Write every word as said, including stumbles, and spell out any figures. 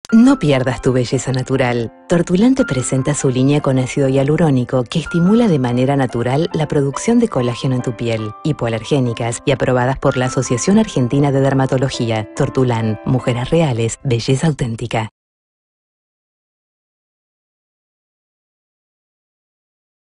No pierdas tu belleza natural. Tortulan te presenta su línea con ácido hialurónico que estimula de manera natural la producción de colágeno en tu piel, hipoalergénicas y aprobadas por la Asociación Argentina de Dermatología. Tortulan, mujeres reales, belleza auténtica.